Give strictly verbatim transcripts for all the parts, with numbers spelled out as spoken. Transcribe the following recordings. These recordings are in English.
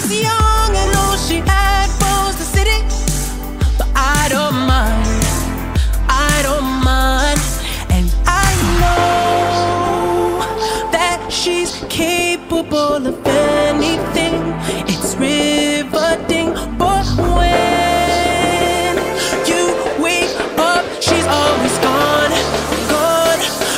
was young and all she had was the city. But I don't mind, I don't mind. And I know that she's capable of anything. It's riveting. But when you wake up, she's always gone, gone,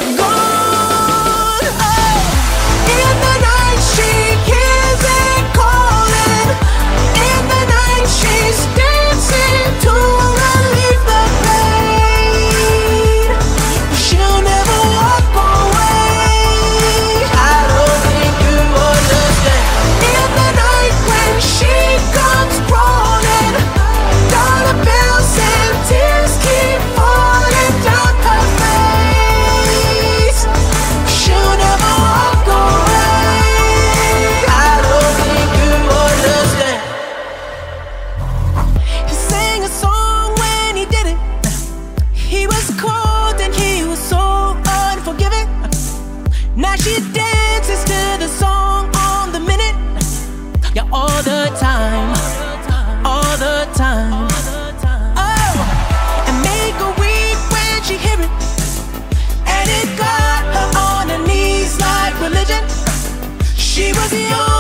gone. Oh, in the night she hears it calling. In the night she's dancing to relieve the pain. She'll never walk away. I don't think you understand. In the night when she comes crawling, dollar bills and tears keep falling down her face. She'll never walk away. I don't think you understand. He sang a song when he did it. He was cold and he was so unforgiving. Now she dances to the song on the minute. Yeah, all the time, all the time. Oh, and make her weep when she hear it. And it got her on her knees like religion. She was young